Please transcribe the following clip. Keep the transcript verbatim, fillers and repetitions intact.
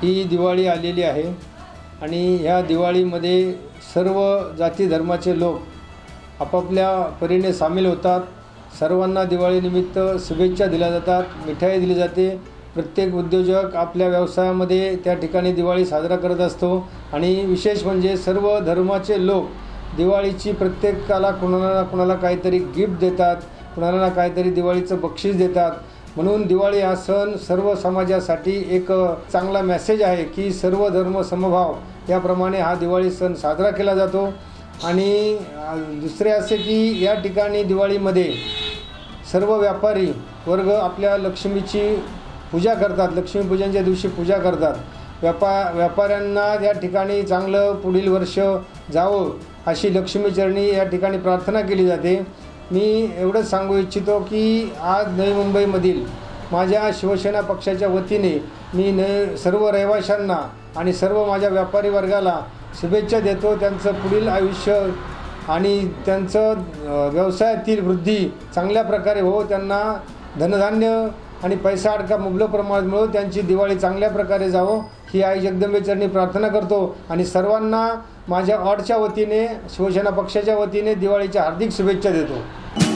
ही दिवाळी आलेली आहे आणि ह्या दिवाळीमध्ये सर्व जाती धर्माचे लोक आपापल्या परीने सामील होतात। सर्वांना दिवाळीनिमित्त शुभेच्छा दिल्या जातात, मिठाई दिली जाते। प्रत्येक उद्योजक आपल्या व्यवसायामध्ये त्या ठिकाणी दिवाळी साजरा करत असतो आणि विशेष म्हणजे सर्व धर्माचे लोक दिवाळीची प्रत्येकाला कुणाला ना कुणाला काहीतरी गिफ्ट देतात, कुणाला ना काहीतरी दिवाळीचं बक्षीस देतात। म्हणून दिवाळी हा सण सर्व समाजासाठी एक चांगला मेसेज आहे की सर्व धर्म समभाव याप्रमाणे हा दिवाळी सण साजरा केला जातो। आणि दुसरे असे की या ठिकाणी दिवाळीमध्ये सर्व व्यापारी वर्ग आपल्या लक्ष्मीची पूजा करतात, लक्ष्मीपूजनच्या दिवशी पूजा करतात। व्यापा व्यापाऱ्यांना या ठिकाणी चांगलं पुढील वर्ष जावं अशी लक्ष्मीचरणी या ठिकाणी प्रार्थना केली जाते। मी एवढंच सांगू इच्छितो की आज नवी मुंबईमधील माझ्या शिवसेना पक्षाच्या वतीने मी न सर्व रहिवाशांना आणि सर्व माझ्या व्यापारी वर्गाला शुभेच्छा देतो। त्यांचं पुढील आयुष्य आणि त्यांचं व्यवसायातील वृद्धी चांगल्या प्रकारे हो, त्यांना धनधान्य आणि पैसा अडका मुबलक प्रमाणात मिळो, त्यांची दिवाळी चांगल्या प्रकारे जावो ही आई जगदंबेचरणी प्रार्थना करतो आणि सर्वांना माझ्या ऑडच्या वतीने शिवसेना पक्षाच्या वतीने दिवाळीच्या हार्दिक शुभेच्छा देतो।